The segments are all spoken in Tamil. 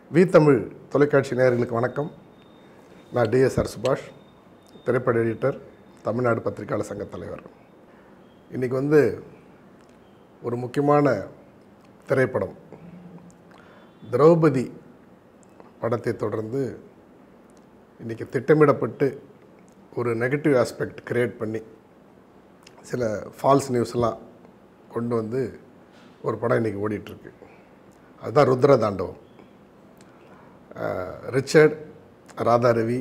தமிழ் தொலைக்காட்சி நேயர்களுக்கு வணக்கம். நான் DSR Subash, திரைப்பட எடிட்டர், தமிழ்நாடு பத்திரிகையாளர் சங்க தலைவர். இன்றைக்கி ஒரு முக்கியமான திரைப்படம் திரௌபதி படத்தை தொடர்ந்து இன்றைக்கி திட்டமிடப்பட்டு ஒரு நெகட்டிவ் ஆஸ்பெக்ட் கிரியேட் பண்ணி சில ஃபால்ஸ் நியூஸ்லாம் கொண்டு ஒரு படம் இன்றைக்கி ஓடிட்டுருக்கு. அதுதான் ருத்ரதாண்டவம். ரிச்சர்ட், ராதா ரவி,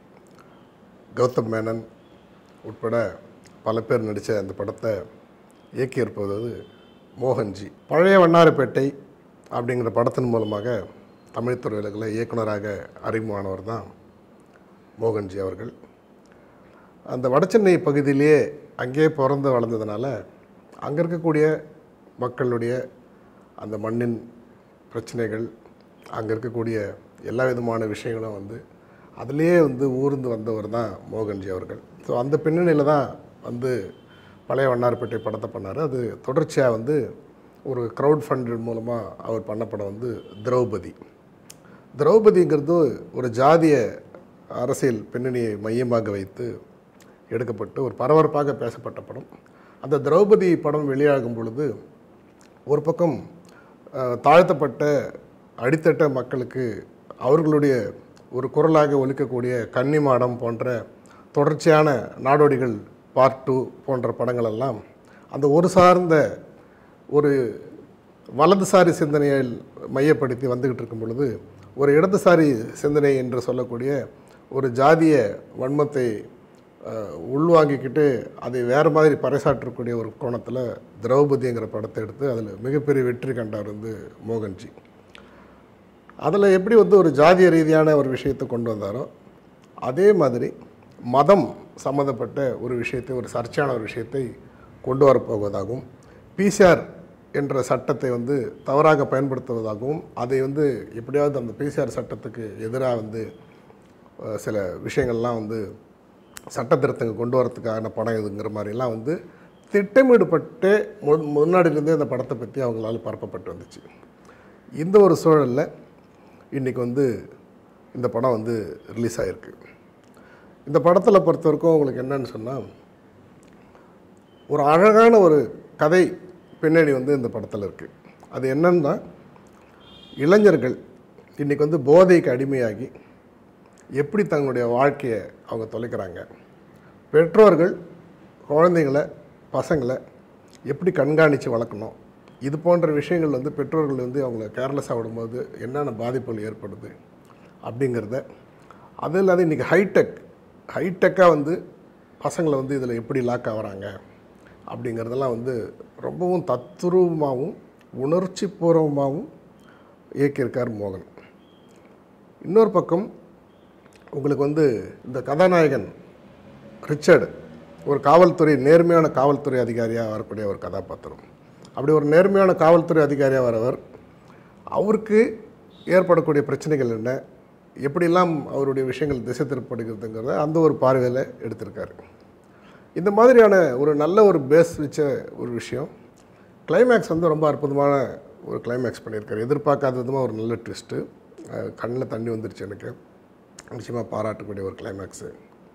கௌதம் மேனன் உட்பட பல பேர் நடித்த அந்த படத்தை இயக்கியிருப்பது மோகன்ஜி. பழைய வண்ணாரப்பேட்டை அப்படிங்கிற படத்தின் மூலமாக தமிழ் திரையுலகில் இயக்குனராக அறிமுகமானவர் தான் மோகன்ஜி அவர்கள். அந்த வடசென்னை பகுதியிலேயே அங்கேயே பிறந்து வளர்ந்ததுனால அங்கே இருக்கக்கூடிய மக்களுடைய அந்த மண்ணின் பிரச்சனைகள், அங்கே இருக்கக்கூடிய எல்லா விதமான விஷயங்களும் அதிலேயே ஊர்ந்து வந்தவர் தான் மோகன்ஜி அவர்கள். ஸோ அந்த பின்னணியில் தான் பழைய வண்ணாரப்பேட்டை படத்தை பண்ணார். அது தொடர்ச்சியாக ஒரு க்ரௌட் ஃபண்டு மூலமாக அவர் பண்ண படம் திரௌபதி. திரௌபதிங்கிறது ஒரு ஜாதிய அரசியல் பின்னணியை மையமாக வைத்து எடுக்கப்பட்டு ஒரு பரபரப்பாக பேசப்பட்ட படம். அந்த திரௌபதி படம் வெளியாகும் பொழுது ஒரு பக்கம் தாழ்த்தப்பட்ட அடித்தட்ட மக்களுக்கு அவர்களுடைய ஒரு குரலாக ஒலிக்கக்கூடிய கன்னிமாடம் போன்ற தொடர்ச்சியான நாடோடிகள் பார்ட் 2 போன்ற படங்களெல்லாம் அந்த ஒரு சார்ந்த ஒரு வலதுசாரி சிந்தனையை மையப்படுத்தி வந்துக்கிட்டு இருக்கும் பொழுது ஒரு இடதுசாரி சிந்தனை என்று சொல்லக்கூடிய ஒரு ஜாதிய வன்மத்தை உள்வாங்கிக்கிட்டு அதை வேறு மாதிரி பறைசாற்றக்கூடிய ஒரு கோணத்தில் திரௌபதிங்கிற படத்தை எடுத்து அதில் மிகப்பெரிய வெற்றி கண்டார் மோகன்ஜி. அதில் எப்படி ஒரு ஜாதிய ரீதியான ஒரு விஷயத்தை கொண்டு வந்தாரோ அதே மாதிரி மதம் சம்மந்தப்பட்ட ஒரு விஷயத்தை, ஒரு சர்ச்சையான ஒரு விஷயத்தை கொண்டு வரப்போவதாகவும், பிசிஆர் என்ற சட்டத்தை தவறாக பயன்படுத்துவதாகவும், அதை எப்படியாவது அந்த பிசிஆர் சட்டத்துக்கு எதிராக சில விஷயங்கள்லாம் சட்ட திருத்தங்கள் கொண்டு வரத்துக்கான படம் இதுங்கிற மாதிரிலாம் திட்டமிடப்பட்டு முன்னாடியிலேருந்தே அந்த படத்தை பற்றி அவங்களால பரப்பப்பட்டு வந்துச்சு. இந்த ஒரு சூழலில் இன்றைக்கி இந்த படம் ரிலீஸ் ஆகிருக்கு. இந்த படத்தில் பொறுத்த வரைக்கும் உங்களுக்கு என்னன்னு சொன்னால், ஒரு அழகான ஒரு கதை பின்னணி இந்த படத்தில் இருக்குது. அது என்னன்னா, இளைஞர்கள் இன்றைக்கி போதைக்கு அடிமையாகி எப்படி தங்களுடைய வாழ்க்கையை அவங்க தொலைக்கிறாங்க, பெற்றோர்கள் குழந்தைங்களை பசங்களை எப்படி கண்காணித்து வளர்க்கணும், இது போன்ற விஷயங்கள் பெற்றோர்கள் அவங்கள கேர்லெஸ்ஸாக விடும்போது என்னென்ன பாதிப்புகள் ஏற்படுது அப்படிங்கிறத, அது இல்லாத இன்றைக்கி ஹைடெக்காக பசங்களை இதில் எப்படி லாக் ஆகிறாங்க அப்படிங்கிறதெல்லாம் ரொம்பவும் தத்ரூபமாகவும் உணர்ச்சி பூர்வமாகவும் இயக்கியிருக்கார் மோகன். இன்னொரு பக்கம் உங்களுக்கு இந்த கதாநாயகன் ரிச்சர்டு ஒரு காவல்துறை, நேர்மையான காவல்துறை அதிகாரியாக வரக்கூடிய ஒரு கதாபாத்திரம். அப்படி ஒரு நேர்மையான காவல்துறை அதிகாரியாக வரவர், அவருக்கு ஏற்படக்கூடிய பிரச்சனைகள் என்ன, எப்படிலாம் அவருடைய விஷயங்கள் திசை திருப்பப்படுகிறதுங்கிறத அந்த ஒரு பார்வையில் எடுத்திருக்காரு. இந்த மாதிரியான ஒரு நல்ல ஒரு பேஸ் வச்ச ஒரு விஷயம். கிளைமேக்ஸ் ரொம்ப அற்புதமான ஒரு கிளைமேக்ஸ் பண்ணியிருக்காரு. எதிர்பார்க்காத விதமாக ஒரு நல்ல ட்விஸ்ட்டு, கண்ணில் தண்ணி வந்துருச்சு எனக்கு. நிச்சயமாக பாராட்டக்கூடிய ஒரு கிளைமேக்ஸு.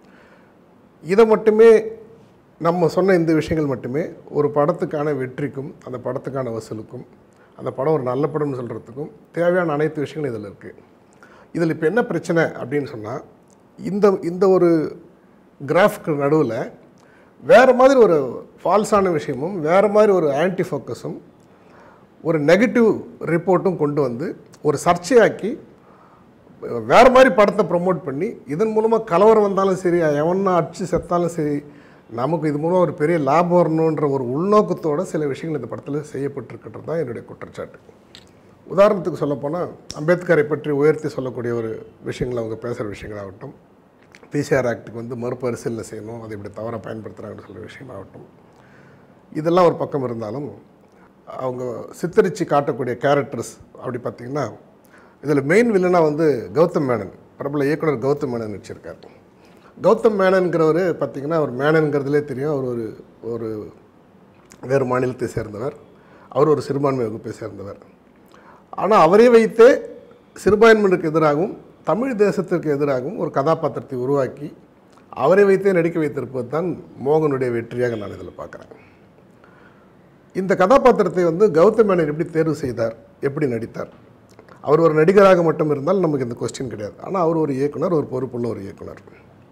இதை மட்டுமே நம்ம சொன்ன இந்த விஷயங்கள் மட்டுமே ஒரு படத்துக்கான வெற்றிக்கும் அந்த படத்துக்கான வசூலுக்கும் அந்த படம் ஒரு நல்ல படம்னு சொல்கிறதுக்கும் தேவையான அனைத்து விஷயங்களும் இதில் இருக்குது. இதில் இப்போ என்ன பிரச்சனை அப்படின்னு சொன்னால், இந்த ஒரு கிராஃப்க்கு நடுவில் வேறு மாதிரி ஒரு ஃபால்ஸான விஷயமும், வேறு மாதிரி ஒரு ஆன்டி ஃபோக்கஸும், ஒரு நெகட்டிவ் ரிப்போர்ட்டும் கொண்டு ஒரு சர்ச்சையாக்கி வேறு மாதிரி படத்தை ப்ரமோட் பண்ணி இதன் மூலமாக கலவரம் வந்தாலும் சரி, எவனா அடிச்சு செத்தாலும் சரி, நமக்கு இது மூலம் ஒரு பெரிய லாபம் வரணுன்ற ஒரு உள்நோக்கத்தோடு சில விஷயங்கள் இந்த படத்தில் செய்யப்பட்டிருக்கின்றது தான் என்னுடைய குற்றச்சாட்டு. உதாரணத்துக்கு சொல்லப்போனால், அம்பேத்கரை பற்றி உயர்த்தி சொல்லக்கூடிய ஒரு விஷயங்கள், அவங்க பேசுகிற விஷயங்களாகட்டும், பிசிஆர் ஆக்டுக்கு மறுபரிசீலனை செய்யணும், அதை இப்படி தவறாக பயன்படுத்துகிறாங்கன்னு சொல்கிற விஷயமாகட்டும், இதெல்லாம் ஒரு பக்கம் இருந்தாலும் அவங்க சித்தரித்து காட்டக்கூடிய கேரக்டர்ஸ் அப்படி பார்த்திங்கன்னா, இதில் மெயின் வில்லனாக கௌதம் மேனன், பிரபல இயக்குனர் கௌதம் மேனன் வச்சுருக்கார். கௌதம் மேனன்கிறவர் பார்த்திங்கன்னா, அவர் மேனன்கிறதுலே தெரியும், அவர் ஒரு வேறு மாநிலத்தை சேர்ந்தவர், அவர் ஒரு சிறுபான்மை வகுப்பை சேர்ந்தவர். ஆனால் அவரை வைத்தே சிறுபான்மையினருக்கு எதிராகவும் தமிழ் தேசத்திற்கு எதிராகவும் ஒரு கதாபாத்திரத்தை உருவாக்கி அவரை வைத்தே நடிக்க வைத்திருப்பது தான் மோகனுடைய வெற்றியாக நான் இதில் பார்க்குறேன். இந்த கதாபாத்திரத்தை வந்து கௌதம் மேனன் எப்படி தேர்வு செய்தார், எப்படி நடித்தார்? அவர் ஒரு நடிகராக மட்டும் இருந்தால் நமக்கு இந்த கொஸ்டின் கிடையாது. ஆனால் அவர் ஒரு இயக்குனர், ஒரு பொறுப்புள்ள ஒரு இயக்குனர்.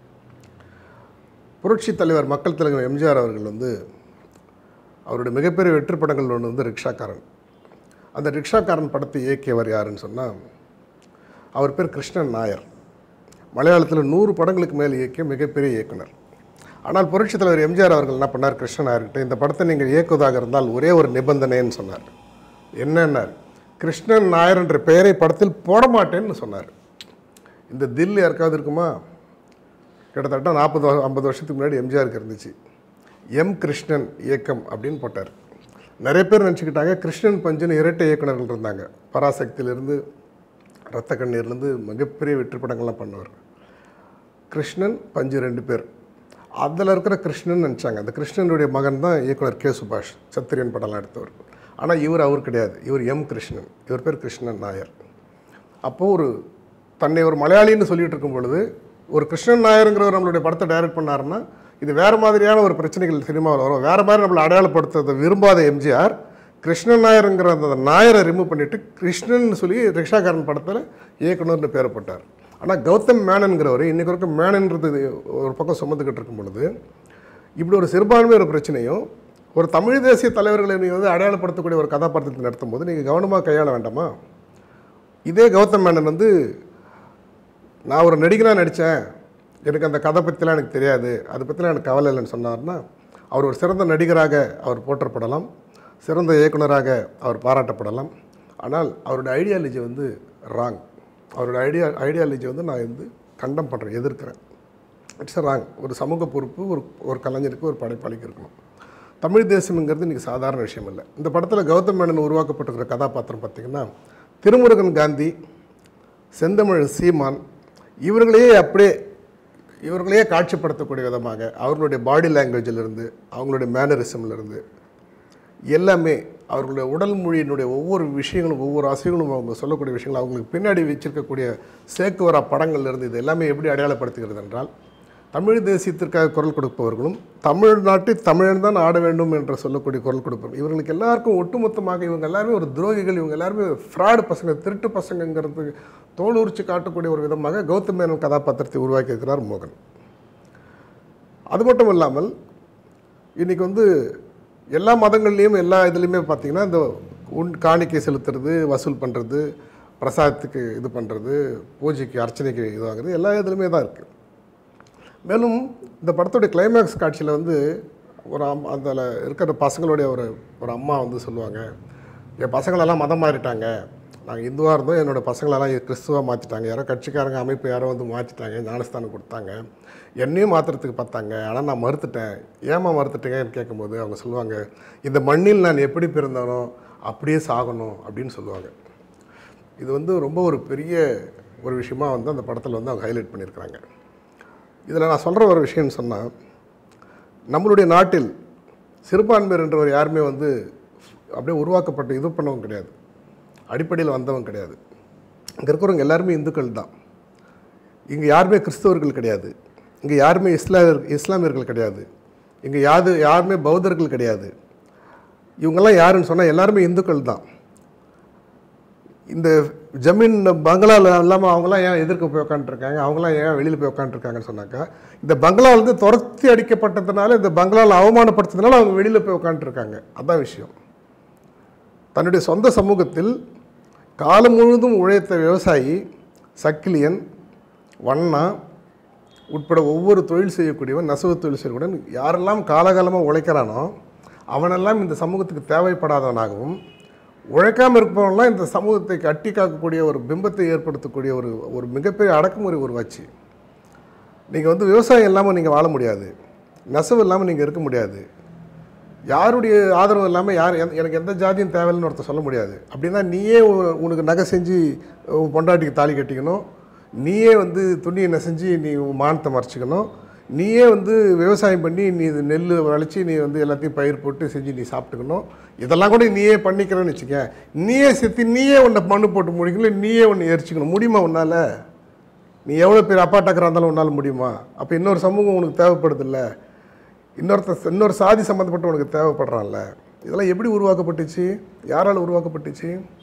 புரட்சி தலைவர் மக்கள் தலைவர் எம்ஜிஆர் அவர்கள் வந்து அவருடைய மிகப்பெரிய வெற்றி படங்கள் ஒன்று வந்து ரிக்ஷாக்காரன். அந்த ரிக்ஷாக்காரன் படத்தை இயக்கியவர் யாருன்னு சொன்னால் அவர் பேர் கிருஷ்ணன் நாயர். மலையாளத்தில் 100 படங்களுக்கு மேல் இயக்கிய மிகப்பெரிய இயக்குனர். ஆனால் புரட்சி தலைவர் எம்ஜிஆர் அவர்கள் என்ன பண்ணார், கிருஷ்ணன் நாயர்கிட்ட இந்த படத்தை நீங்கள் இயக்குவதாக இருந்தால் ஒரே ஒரு நிபந்தனைன்னு சொன்னார். என்னன்னார், கிருஷ்ணன் நாயர் என்ற பெயரை படத்தில் போட மாட்டேன்னு சொன்னார். இந்த தில் யாருக்காவது இருக்குமா? கிட்டத்தட்ட 40-50 வருஷத்துக்கு முன்னாடி எம்ஜிஆருக்கு இருந்துச்சு. எம் கிருஷ்ணன் இயக்கம் அப்படின்னு போட்டார். நிறைய பேர் நினச்சிக்கிட்டாங்க கிருஷ்ணன் பஞ்சுன்னு இரட்டை இயக்குநர்கள் இருந்தாங்க. பராசக்தியிலேருந்து ரத்த கண்ணீர்லேருந்து மிகப்பெரிய வெற்றி படங்கள்லாம் பண்ணவர். கிருஷ்ணன் பஞ்சு 2 பேர். அதில் இருக்கிற கிருஷ்ணன் நினச்சாங்க. அந்த கிருஷ்ணனுடைய மகன் தான் இயக்குனர் சுபாஷ், சத்திரியன் படம்லாம் எடுத்தவர். ஆனால் அவர் கிடையாது. இவர் எம் கிருஷ்ணன். இவர் பேர் கிருஷ்ணன் நாயர். அப்போது தன்னை ஒரு மலையாளின்னு சொல்லிகிட்டு இருக்கும் பொழுது ஒரு கிருஷ்ணன் நாயருங்கிறவர் நம்மளுடைய படத்தை டைரக்ட் பண்ணாருன்னா இது வேறு மாதிரியான ஒரு பிரச்சனைகள் சினிமாவில் வரும். வேறு மாதிரி நம்மளை அடையாளப்படுத்துறதை விரும்பாத எம்ஜிஆர் கிருஷ்ணன் நாயருங்கிற அந்த நாயரை ரிமூவ் பண்ணிவிட்டு கிருஷ்ணன் சொல்லி ரிக்ஷாக்காரன் படத்தில் இயக்குனர்னு பேரப்பட்டார். ஆனால் கௌதம் மேனன்கிறவர் இன்றைக்கு வரைக்கும் மேனன்றது ஒரு பக்கம் சுமந்துக்கிட்டு இருக்கும் பொழுது இப்படி ஒரு சிறுபான்மை ஒரு பிரச்சனையும் ஒரு தமிழ் தேசிய தலைவர்களை நீங்கள் வந்து அடையாளப்படுத்தக்கூடிய ஒரு கதாபாத்திரத்தை நடத்தும் போது நீங்கள் கவனமாக கையாள வேண்டாமா? இதே கௌதம் மேனன் வந்து நான் ஒரு நடிகனாக நடித்தேன், எனக்கு அந்த கதை பற்றிலாம் எனக்கு தெரியாது, அதை பற்றிலாம் எனக்கு கவலை இல்லைன்னு சொன்னார்னா அவர் ஒரு சிறந்த நடிகராக அவர் போற்றப்படலாம், சிறந்த இயக்குனராக அவர் பாராட்டப்படலாம். ஆனால் அவருடைய ஐடியாலஜி வந்து ராங். அவருடைய ஐடியாலஜி வந்து நான் வந்து கண்டம் பண்ணுறேன், எதிர்க்கிறேன். It's wrong. ஒரு சமூக பொறுப்பு ஒரு கலைஞருக்கு, ஒரு படைப்பாளிக்கு இருக்கணும். தமிழ் தேசம்ங்கிறது இன்றைக்கி சாதாரண விஷயம் இல்லை. இந்த படத்தில் கௌதம் மேனன் உருவாக்கப்பட்டிருக்கிற கதாபாத்திரம் பார்த்திங்கன்னா திருமுருகன் காந்தி, செந்தமிழ் சீமான், இவர்களையே காட்சிப்படுத்தக்கூடிய விதமாக அவர்களுடைய பாடி லாங்குவேஜிலிருந்து அவங்களுடைய மேனரிசம்லேருந்து எல்லாமே அவர்களுடைய உடல் மொழியினுடைய ஒவ்வொரு விஷயங்களும் ஒவ்வொரு அசைகளும் அவங்க சொல்லக்கூடிய விஷயங்கள் அவங்களுக்கு பின்னாடி வச்சிருக்கக்கூடிய சேக்குவரா படங்கள்லேருந்து இது எல்லாமே எப்படி அடையாளப்படுத்துகிறது என்றால் தமிழ் தேசியத்திற்காக குரல் கொடுப்பவர்களும் தமிழ்நாட்டை தமிழன் தான் ஆட வேண்டும் என்று சொல்லக்கூடிய குரல் கொடுப்பவர்கள் இவர்களுக்கு எல்லாருக்கும் ஒட்டுமொத்தமாக இவங்க எல்லாருமே ஒரு துரோகிகள், இவங்க எல்லாருமே ஃப்ராடு பசங்க, திருட்டு பசங்கிறது தோலுரிச்சு காட்டக்கூடிய ஒரு விதமாக கௌதம் மேனன் கதாபாத்திரத்தை உருவாக்கி இருக்கிறார் மோகன். அது மட்டும் இல்லாமல் இன்றைக்கி வந்து எல்லா மதங்கள்லேயும் எல்லா இதுலேயுமே பார்த்திங்கன்னா இந்த காணிக்கை செலுத்துறது, வசூல் பண்ணுறது, பிரசாதத்துக்கு இது பண்ணுறது, பூஜைக்கு அர்ச்சனைக்கு இது வாங்குறது எல்லா இதுலையுமே தான் இருக்குது. மேலும் இந்த படத்துடைய கிளைமேக்ஸ் காட்சியில் வந்து ஒரு அதில் இருக்கிற பசங்களுடைய ஒரு அம்மா வந்து சொல்லுவாங்க, என் பசங்களெல்லாம் மதம் மாறிட்டாங்க, நாங்கள் இந்துவாக இருந்தோம், என்னோடய பசங்களெல்லாம் கிறிஸ்துவாக மாற்றிட்டாங்க, யாரோ கட்சிக்காரங்க அமைப்பு யாரோ வந்து மாற்றிட்டாங்க, ஞானஸ்தானம் கொடுத்தாங்க, என்னையும் மாற்றுறதுக்கு பார்த்தாங்க, ஆனால் நான் மறுத்துட்டேன். ஏமா மறுத்துட்டேங்கன்னு கேட்கும்போது அவங்க சொல்லுவாங்க, இந்த மண்ணில் நான் எப்படி பிறந்தானோ அப்படியே சாகணும் அப்படின்னு சொல்லுவாங்க. இது வந்து ரொம்ப ஒரு பெரிய ஒரு விஷயமாக வந்து அந்த படத்தில் வந்து அவங்க ஹைலைட் பண்ணியிருக்கிறாங்க. இதில் நான் சொல்கிற ஒரு விஷயம்னு சொன்னால் நம்மளுடைய நாட்டில் சிறுபான்மையர் என்றவர் யாருமே வந்து அப்படியே உருவாக்கப்பட்டு இது பண்ணவங்க கிடையாது, அடிப்படையில் வந்தவங்க கிடையாது. இங்கே இருக்கிறவங்க எல்லாருமே இந்துக்கள் தான். இங்கே யாருமே கிறிஸ்தவர்கள் கிடையாது, இங்கே யாருமே இஸ்லாமியர்கள் கிடையாது, இங்கே யாருமே பௌத்தர்கள் கிடையாது. இவங்கெல்லாம் யாருன்னு சொன்னால் எல்லாருமே இந்துக்கள் தான். இந்த ஜமீன் பங்களாவில் இல்லாமல் அவங்களாம் ஏன் எதிர்க்க போய் உட்காந்துருக்காங்க, அவங்களாம் ஏன் வெளியில் போய் உட்காந்துருக்காங்கன்னு சொன்னாக்கா இந்த பங்களாவிலேருந்து துரத்தி அடிக்கப்பட்டதுனால, இந்த பங்களாவில் அவமானப்படுத்துறதுனால அவங்க வெளியில் போய் உட்காந்துருக்காங்க. அதுதான் விஷயம். தன்னுடைய சொந்த சமூகத்தில் காலம் முழுவதும் உழைத்த விவசாயி, சக்கிலியன், வண்ணா உட்பட ஒவ்வொரு தொழில் செய்யக்கூடியவன், நெசவு தொழில் செய்யக்கூடியவன் யாரெல்லாம் காலகாலமாக உழைக்கிறானோ அவனெல்லாம் இந்த சமூகத்துக்கு தேவைப்படாதவனாகவும், உழைக்காமல் இருப்பவங்களாம் இந்த சமூகத்தை கட்டி காக்கக்கூடிய ஒரு பிம்பத்தை ஏற்படுத்தக்கூடிய ஒரு மிகப்பெரிய அடக்குமுறை உருவாச்சு. நீங்கள் வந்து விவசாயம் இல்லாமல் நீங்கள் வாழ முடியாது, நெசவு இல்லாமல் நீங்கள் இருக்க முடியாது, யாருடைய ஆதரவு இல்லாமல் எனக்கு எந்த ஜாதியும் தேவையில்லைன்னு ஒருத்தர் சொல்ல முடியாது. அப்படின்னா நீயே உனக்கு நகை செஞ்சு பொண்டாட்டிக்கு தாலி கட்டிக்கணும், நீயே வந்து துணியை நெசைஞ்சு நீ மானத்தை மறைச்சிக்கணும், நீயே வந்து விவசாயம் பண்ணி நீ இது நெல் விளைச்சி நீ வந்து எல்லாத்தையும் பயிர் போட்டு செஞ்சு நீ சாப்பிட்டுக்கணும். இதெல்லாம் கூட நீயே பண்ணிக்கிறேன்னு வச்சுக்க. நீயே செத்து நீயே ஒன்றை மண்ணு போட்டு முடிக்கணும், நீயே ஒன்று எரிச்சிக்கணும். முடியுமா உன்னால்? நீ எவ்வளோ பேர் அப்பாட்டாக்கிறா இருந்தாலும் உன்னால் முடியுமா? அப்போ இன்னொரு சமூகம் உனக்கு தேவைப்படுதில்ல, இன்னொரு சாதி சம்மந்தப்பட்டு உனக்கு தேவைப்படுறான்ல. இதெல்லாம் எப்படி உருவாக்கப்பட்டுச்சு? யாரால் உருவாக்கப்பட்டுச்சு?